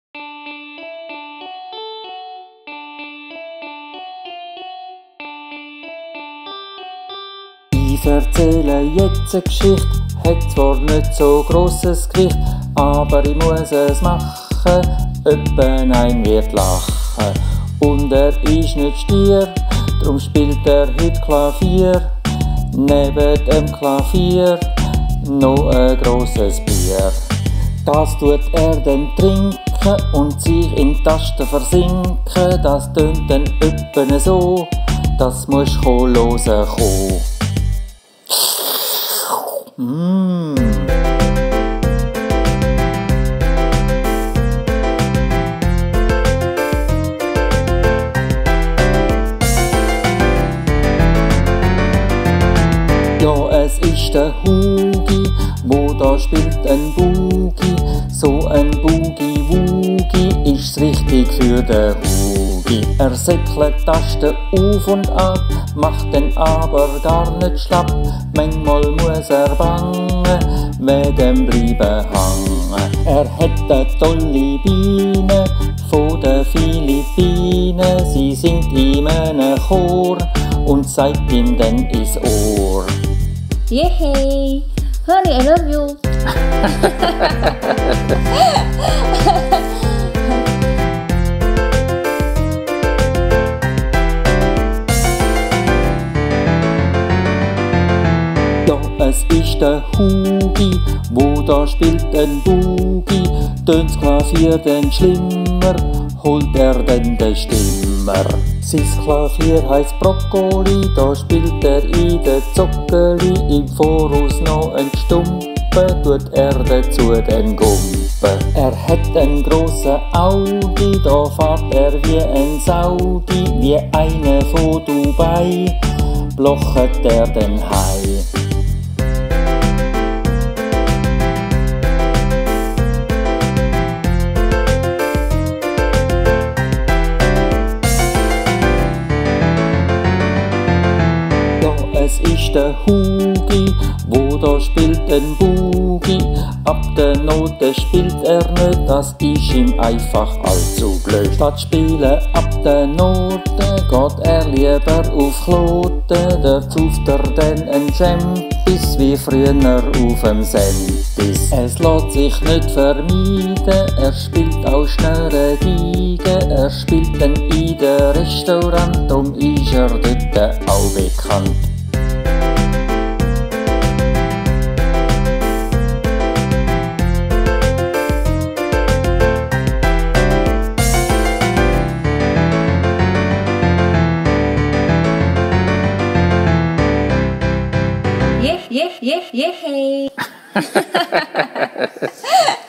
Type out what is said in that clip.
Ich erzähle jetzt eine Geschichte, hat zwar nicht so grosses Gewicht, aber ich muss es machen, öppen ein wird lachen. Und er ist nicht Stier, drum spielt er heute Klavier, neben dem Klavier noch ein grosses Bier. Das tut er dann trinken und sich in die Tasten versinken, das tönt dann öppen so, das musst du hören kommen. Ja, es ist der Hugi, wo da spielt ein Boogie. So ein Boogie-Woogie ist's richtig für den Hugi. Er säckelt Tasten auf und ab, macht den aber gar nicht schlapp. Manchmal muss er bangen, wegen bleiben hangen. Er hat eine tolle Biene von den Philippinen. Sie singt ihm einen Chor und sagt ihm dann ins Ohr: Yay! Honey, I love you! Ja, es ist der Hugi, wo da spielt ein Boogie. Tönt's Klavier denn schlimmer, holt er denn den Stimmer. Sein Klavier heisst Brokkoli, da spielt er in den Zockeli. Im Voraus noch ein Stumpen, tut er dazu den Gumpen. Er hat einen grossen Audi, da fährt er wie ein Saudi. Wie einer von Dubai, blochet er den Hai. Es ist der Hugi, wo da spielt ein Boogie. Ab der Note spielt er nicht, das ist ihm einfach allzu blöd. Statt spielen ab der Note geht er lieber auf Kloten. Da zauft er dann ein Champis wie früher auf dem Sentis. Es lässt sich nicht vermeiden, er spielt auch schnelle Geige. Er spielt dann in den Restaurant, drum ist er dort auch bekannt. Yeah, yeah, yeah, yeah.